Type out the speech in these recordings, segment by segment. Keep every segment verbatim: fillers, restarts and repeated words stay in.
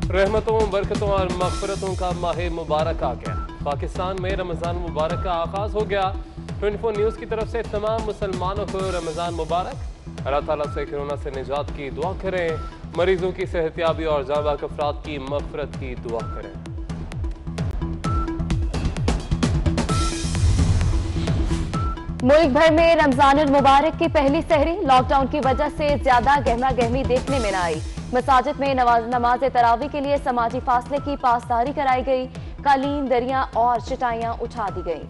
रहमतों, बरकतों और मग़फ़िरतों का माह मुबारक आ गया। पाकिस्तान में रमज़ान मुबारक का आगाज़ हो गया। चौबीस न्यूज़ की तरफ से तमाम मुसलमानों को रमज़ान मुबारक। अल्लाह ताला से कोरोना से निजात की दुआ करें, मरीजों की सेहतियाबी और जाबाक अफराद की मग़फ़िरत की दुआ करें। मुल्क भर में रमजानुल मुबारक की पहली सहरी लॉकडाउन की वजह से ज्यादा गहमा गहमी देखने में न आई। मसाजिद में नमाज तरावी के लिए समाजी फासले की पासदारी कराई गई। कालीन, दरियां और चटाइयां उठा दी गई।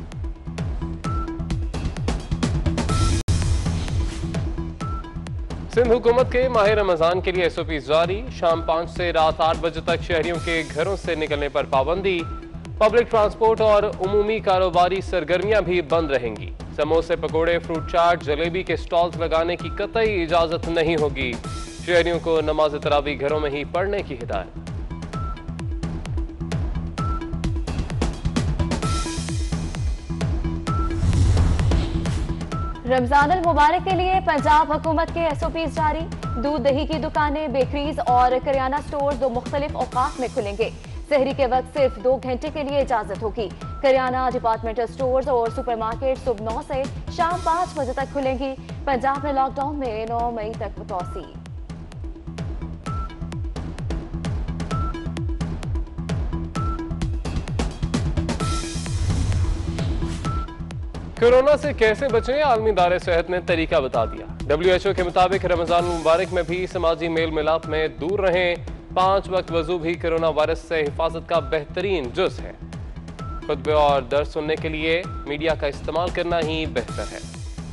सिंध हुकूमत के माह रमजान के लिए एस ओ पी जारी। शाम पाँच से रात आठ बजे तक शहरियों के घरों से निकलने पर पाबंदी। पब्लिक ट्रांसपोर्ट और उमूमी कारोबारी सरगर्मियां भी बंद रहेंगी। समोसे, पकोड़े, फ्रूट चाट, जलेबी के स्टॉल्स लगाने की कतई इजाजत नहीं होगी। शहरियों को नमाज तरावी घरों में ही पढ़ने की हिदायत। रमजानुल मुबारक के लिए पंजाब हुकूमत के एस ओ पी जारी। दूध दही की दुकानें, बेकरीज और करियाना स्टोर दो मुख्तलिफ औकात में खुलेंगे। सहरी के वक्त सिर्फ दो घंटे के लिए इजाजत होगी। करियाना, डिपार्टमेंटल स्टोर्स और सुपरमार्केट सुबह नौ से शाम पाँच बजे तक खुलेंगी। पंजाब में लॉकडाउन में नौ मई तक तोसी। कोरोना से कैसे बचें, आलमी इदारे सेहत ने तरीका बता दिया। डब्ल्यू एच ओ के मुताबिक रमजान मुबारक में भी समाजी मेल मिलाप में दूर रहें। पांच वक्त वजू भी कोरोना वायरस से हिफाजत का बेहतरीन जुज है। खुतबे और दर्स सुनने के लिए मीडिया का इस्तेमाल करना ही बेहतर है।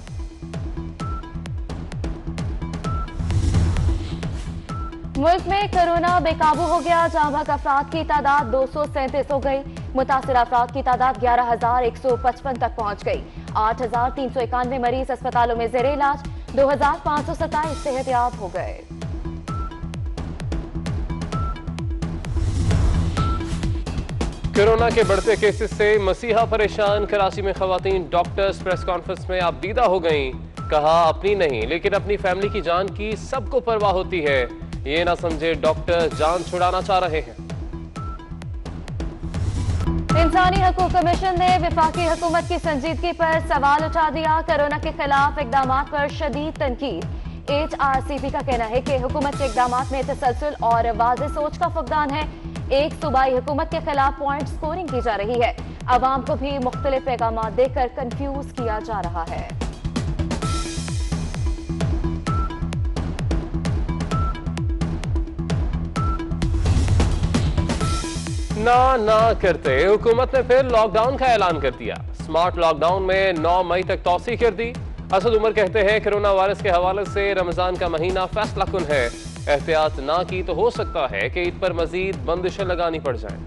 मुल्क में कोरोना बेकाबू हो गया। जांबाक अफराद की तादाद दो सौ सैंतीस हो गई। मुतासिर अफराद की तादाद ग्यारह हजार एक सौ पचपन तक पहुंच गई। आठ हजार तीन सौ इक्यानवे मरीज अस्पतालों में जेर इलाज। दो हजार पाँच सौ सत्ताईस सेहतियाब हो गए। कोरोना के बढ़ते केसेस से मसीहा परेशान। कराची में खवातीन डॉक्टर्स प्रेस कॉन्फ्रेंस में आपदीदा हो गईं। कहा, अपनी नहीं लेकिन अपनी फैमिली की जान की सबको परवाह होती है। ये ना समझे डॉक्टर जान छुड़ाना चाह रहे हैं। इंसानी हकूक कमीशन ने वफाकी हुकूमत की संजीदगी पर सवाल उठा दिया। कोरोना के खिलाफ इकदाम पर शदीद तनकीद। एच आर सी पी का कहना है कि हुकूमत के इकदाम में तसलसल और वाज़ेह सोच का फुकदान है। एक सूबाई हुकूमत के खिलाफ पॉइंट स्कोरिंग की जा रही है। अवाम को भी मुख्तलिफ पैगाम देकर कंफ्यूज किया जा रहा है। ना ना करते हुकूमत ने फिर लॉकडाउन का ऐलान कर दिया। स्मार्ट लॉकडाउन में नौ मई तक तौसी कर दी। असद उमर कहते हैं, कोरोना वायरस के हवाले से रमजान का महीना फैसला कुन है। एहतियात ना की तो हो सकता है कि ईद पर मजीद बंदिशें लगानी पड़ जाएं।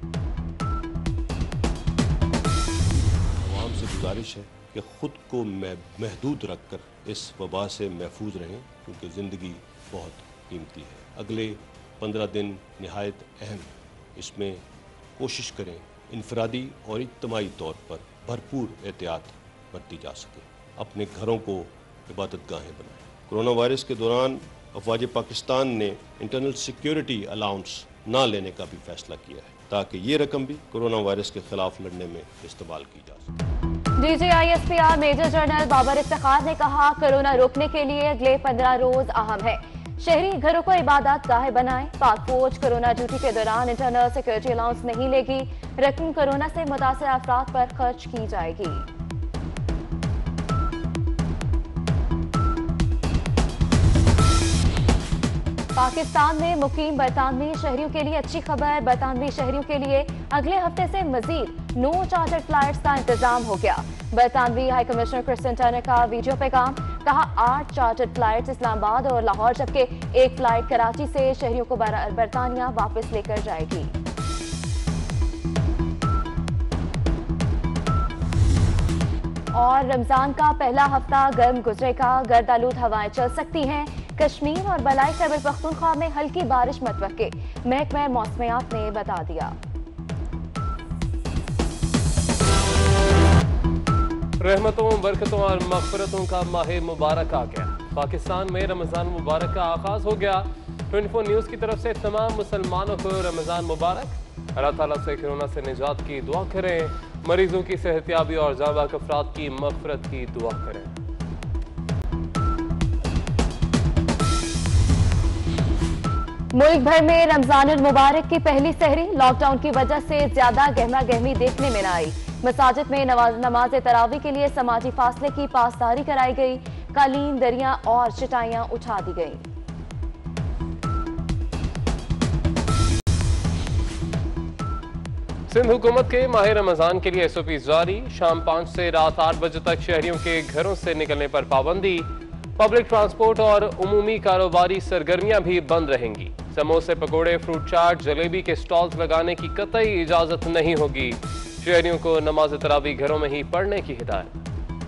आवाम से गुजारिश है कि खुद को महदूद रखकर इस वबा से महफूज रहें, क्योंकि ज़िंदगी बहुत कीमती है। अगले पंद्रह दिन नहायत अहम, इसमें कोशिश करें इनफरादी और इज्तमाही तौर पर भरपूर एहतियात बरती जा सके। अपने घरों को इबादत गाहें बनाएं। कोरोना वायरस के दौरान अफवाज पाकिस्तान ने इंटरनल सिक्योरिटी अलाउंस ना लेने का भी फैसला किया है, ताकि ये रकम भी कोरोना वायरस के खिलाफ लड़ने में इस्तेमाल की जा सके। D G I S P R major general Babar Iftikhar ने कहा, कोरोना रोकने के लिए अगले पंद्रह रोज अहम है। शहरी घरों को इबादत गाहें बनाएं। पाक फौज कोरोना ड्यूटी के दौरान इंटरनल सिक्योरिटी अलाउंस नहीं लेगी। रकम कोरोना से मुतासिर अफराद पर खर्च की जाएगी। पाकिस्तान में मुकीम बरतानवी शहरियों के लिए अच्छी खबर। बरतानवी शहरियों के लिए अगले हफ्ते से मजीद नो चार्टर्ड फ्लाइट्स का इंतजाम हो गया। बरतानवी हाई कमिश्नर क्रिस्टन टर्नर का वीडियो पैगाम। कहा, आठ चार्टर्ड फ्लाइट्स इस्लामाबाद और लाहौर, जबकि एक फ्लाइट कराची से शहरियों को बरतानिया वापस लेकर जाएगी। और रमजान का पहला हफ्ता गर्म गुजरेगा। गर्दालूद हवाएं चल सकती हैं। कश्मीर और बलाई खैबर पख्तूनख्वा में हल्की बारिश मतवक्के, महकमा मौसमियात ने बता दिया। रहमतों, बरकतों और मग़फ़िरतों का माह मुबारक आ गया। पाकिस्तान में रमज़ान मुबारक का आगाज़ हो गया। चौबीस न्यूज की तरफ से तमाम मुसलमानों को रमजान मुबारक। अल्लाह ताला से कोरोना से निजात की दुआ करें, मरीजों की सेहतियाबी और जाबाक अफराद की मगफरत की दुआ करें। मुल्क भर में रमजान मुबारक की पहली सहरी लॉकडाउन की वजह से ज्यादा गहमा गहमी देखने में न आई। मसाजिद में नमाज तरावी के लिए समाजी फासले की पासदारी कराई गई। कालीन, दरियां और चटाइयां उठा दी गई। सिंध हुकूमत के माह रमजान के लिए एस ओ पी जारी। शाम पाँच से रात आठ बजे तक शहरियों के घरों से निकलने पर पाबंदी। पब्लिक ट्रांसपोर्ट और उमूमी कारोबारी सरगर्मियां भी बंद रहेंगी। समोसे, पकोड़े, फ्रूट चाट, जलेबी के स्टॉल्स लगाने की कतई इजाजत नहीं होगी। शहरियों को नमाज तरावी घरों में ही पढ़ने की हिदायत।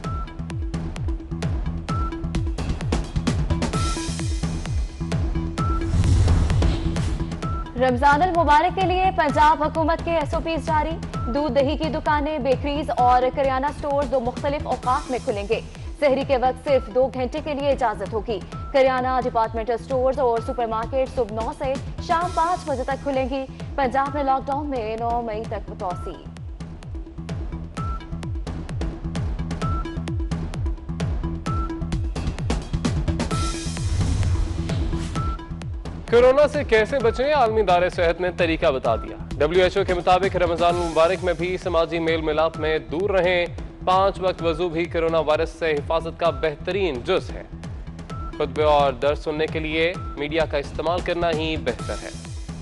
रमजान अल मुबारक के लिए पंजाब हुकूमत के एस ओ पी जारी। दूध दही की दुकानें, बेकरीज और करियाना स्टोर दो मुख्तलिफ औकात में खुलेंगे। सहरी के वक्त सिर्फ दो घंटे के लिए इजाजत होगी। करियाना, डिपार्टमेंटल स्टोर्स और सुपरमार्केट सुबह नौ से शाम पाँच बजे तक खुलेंगी। पंजाब में लॉकडाउन में नौ मई तक तोसी। कोरोना से कैसे बचें, आलमी इदारे सेहत ने तरीका बता दिया। डब्ल्यू एच ओ के मुताबिक रमजान मुबारक में भी समाजी मेल मिलाप में दूर रहें। पांच वक्त वजू भी कोरोना वायरस से हिफाजत का बेहतरीन जुज है। खुतबे और दर्स सुनने के लिए मीडिया का इस्तेमाल करना ही बेहतर है।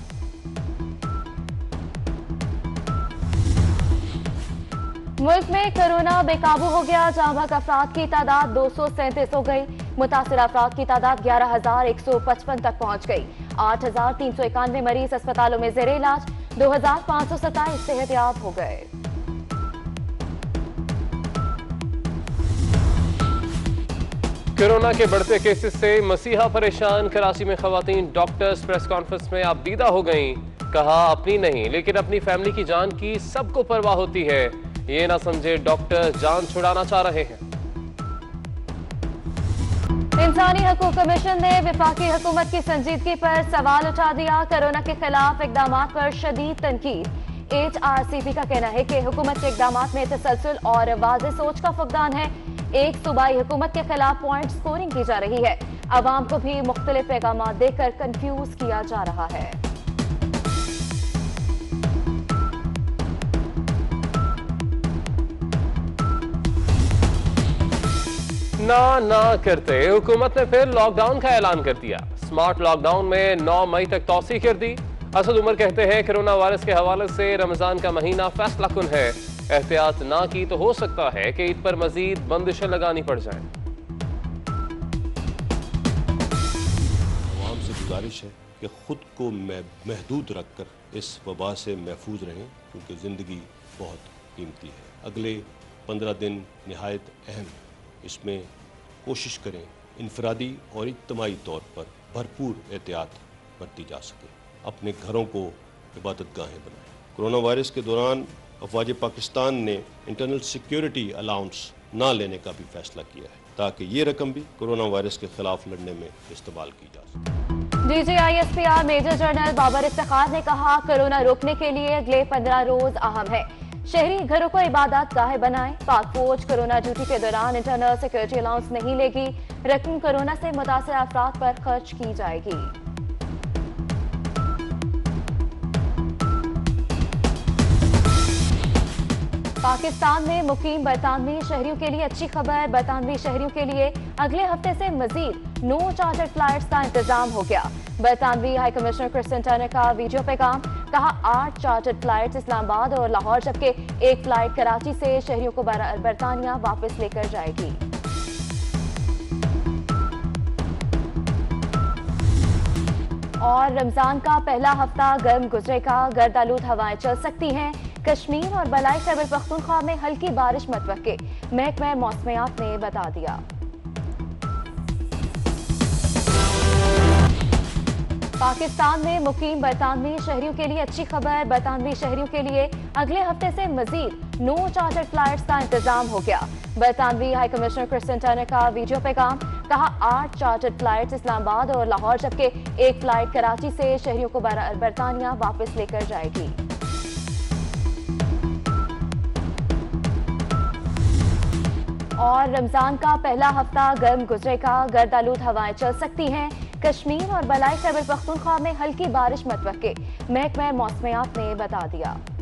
मुल्क में कोरोना बेकाबू हो गया। जहां भग अफराद की तादाद दो सौ सैंतीस हो गई। मुतासिर अफराद की तादाद ग्यारह हजार एक सौ पचपन तक पहुंच गई। आठ हजार तीन सौ इक्यानवे मरीज अस्पतालों में जेर इलाज। दो हजार पाँच सौ सत्ताईस सेहतियाब हो गए। कोरोना के बढ़ते केसेस से मसीहा परेशान। कराची में खवातीन डॉक्टर्स प्रेस कॉन्फ्रेंस में आपदीदा हो गईं। कहा, अपनी नहीं लेकिन अपनी फैमिली की जान की सबको परवाह होती है। ये ना समझे डॉक्टर जान छुड़ाना चाह रहे हैं। इंसानी हकूक कमीशन ने वफाकी हुकूमत की संजीदगी पर सवाल उठा दिया। कोरोना के खिलाफ इकदाम पर शदीद तनकीद। एच आर सी पी का कहना है कि हुकूमत के इकदाम में तसलसल और वाज़ेह सोच का फुकदान है। एक सूबाई हुकूमत के खिलाफ पॉइंट स्कोरिंग की जा रही है। अवाम को भी मुख्तलिफ पैगाम देकर कंफ्यूज किया जा रहा है। ना ना करते हुकूमत ने फिर लॉकडाउन का ऐलान कर दिया। स्मार्ट लॉकडाउन में नौ मई तक तौसी कर दी। असद उमर कहते हैं, कोरोना वायरस के हवाले से रमजान का महीना फैसला कुन है। एहतियात ना की तो हो सकता है कि ईद पर मजीद बंदिशें लगानी पड़ जाएं। आवाम से गुजारिश है कि खुद को महदूद रखकर इस वबा से महफूज रहें, क्योंकि ज़िंदगी बहुत कीमती है। अगले पंद्रह दिन नहायत अहम। इसमें कोशिश करें इनफरादी और इज्तिमाई तौर पर भरपूर एहतियात बरती जा सके। अपने घरों को इबादत गाहें बनाएं। कोरोना वायरस के दौरान अफवाज पाकिस्तान ने इंटरनल सिक्योरिटी अलाउंस ना लेने का भी फैसला किया है, ताकि ये रकम भी कोरोना वायरस के खिलाफ लड़ने में इस्तेमाल की जा सके। D G I S P R major general Babar Iftikhar ने कहा, कोरोना रोकने के लिए अगले पंद्रह रोज अहम है। शहरी घरों को इबादत गाहें बनाएं। पाक फौज कोरोना ड्यूटी के दौरान इंटरनल सिक्योरिटी अलाउंस नहीं लेगी। रकम कोरोना से मुतासिर अफराद पर खर्च की जाएगी। पाकिस्तान में मुकीम बरतानवी शहरियों के लिए अच्छी खबर। बरतानवी शहरियों के लिए अगले हफ्ते से मजीद नौ चार्टर्ड फ्लाइट्स का इंतजाम हो गया। बरतानवी हाई कमिश्नर क्रिस्टन टर्नर का वीडियो पैगाम। कहा, आठ चार्टर्ड फ्लाइट्स इस्लामाबाद और लाहौर, जबकि एक फ्लाइट कराची से शहरियों को बरतानिया वापस लेकर जाएगी। और रमजान का पहला हफ्ता गर्म गुजरेगा। गर्द आलूद हवाएं चल सकती हैं। कश्मीर और बलाई खैबर पख्तूनख्वा में हल्की बारिश मतवक्के, महकमा मौसमियात ने बता दिया। पाकिस्तान में मुकीम बरतानवी शहरियों के लिए अच्छी खबर। बरतानवी शहरियों के लिए अगले हफ्ते से मजीद नौ चार्टर्ड फ्लाइट्स का इंतजाम हो गया। बरतानवी हाई कमिश्नर क्रिस्टन टर्नर का वीडियो पैगाम। कहा आठ चार्टर्ड फ्लाइट्स इस्लामाबाद और लाहौर जबकि एक फ्लाइट कराची से शहरियों को बरतानिया वापस लेकर जाएगी। और रमजान का पहला हफ्ता गर्म गुजरेगा, गर्द आलूद हवाएं चल सकती हैं। कश्मीर और बलाई खैबर पख्तूनख्वा में हल्की बारिश मतवक्के, महकमा मौसमियात ने बता दिया।